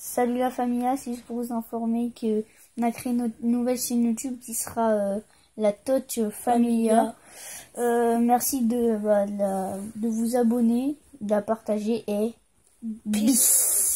Salut la familia, c'est juste pour vous informer que on a créé notre nouvelle chaîne YouTube qui sera la Touch Familia. Merci de vous abonner, de la partager et peace.